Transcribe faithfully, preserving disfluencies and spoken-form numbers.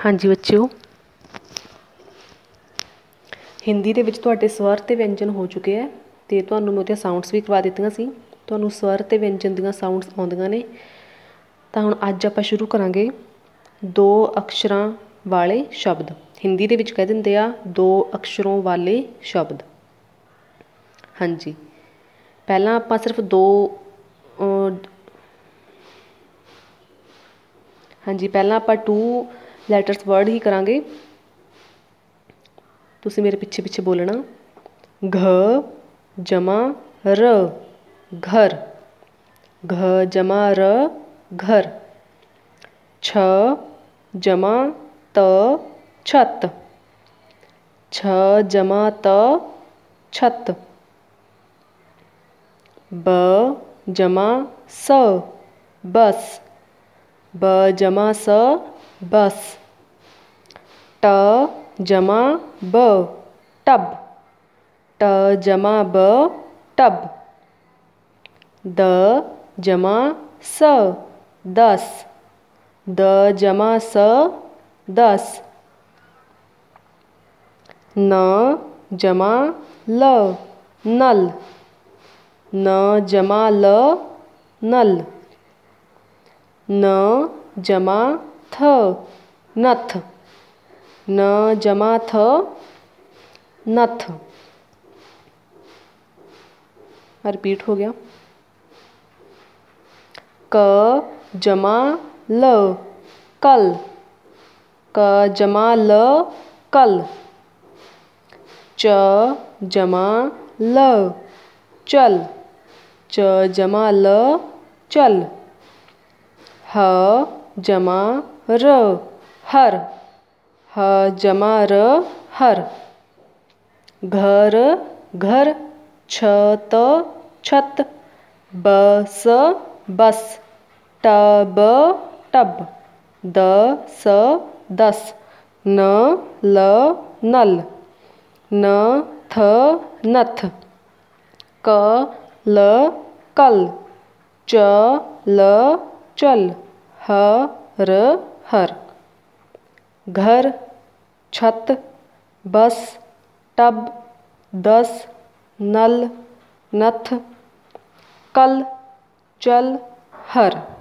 हाँ जी बच्चों, हिंदी ਦੇ ਵਿੱਚ ਤੁਹਾਡੇ ਸਵਰ ਤੇ ਵਿਅੰਜਨ ਹੋ ਚੁੱਕੇ ਹੈ ਤੇ ਤੁਹਾਨੂੰ ਮੈਂ ਉਹਦੇ ਸਾਊਂਡਸ ਵੀ ਕਰਵਾ ਦਿੱਤੀਆਂ ਸੀ। ਤੁਹਾਨੂੰ ਸਵਰ ਤੇ ਵਿਅੰਜਨ ਦੀਆਂ ਸਾਊਂਡਸ ਆਉਂਦੀਆਂ ਨੇ। ਤਾਂ ਹੁਣ ਅੱਜ ਆਪਾਂ ਸ਼ੁਰੂ ਕਰਾਂਗੇ ਦੋ ਅਕਸ਼ਰਾਂ ਵਾਲੇ ਸ਼ਬਦ। हिंदी ਦੇ ਵਿੱਚ ਕਹਿ ਦਿੰਦੇ ਆ ਦੋ ਅਕਸ਼रों वाले शब्द। हाँ जी, ਪਹਿਲਾਂ ਆਪਾਂ ਸਿਰਫ ਦੋ हाँ जी ਪਹਿਲਾਂ ਆਪਾਂ टू ਲੈਟਰਸ वर्ड ही करांगे। तुसी मेरे पिछे पिछे बोलना। घ जमा र घर, घ जमा र घर। छ जमा त छत, छ जमा त छत। ब जमा स बस, ब जमा स बस। ट जमा ब टब, ट जमा ब टब। द जमा स दस, द जमा स दस। न जमा ल नल, न जमा ल नल। न जमा थ नथ, न जमा थ नथ। रिपीट हो गया। क जमा ल कल, क जमा ल कल। च जमा ल चल, च जमा ल चल। ह जमा र हर, ह जमा र हर। घर घर, छत छत। बस बस, टब टब। दस दस। न ल नल, न थ नथ। क ल कल, च ल चल। ह र हर। घर छत बस टब दस नल नथ कल चल हर।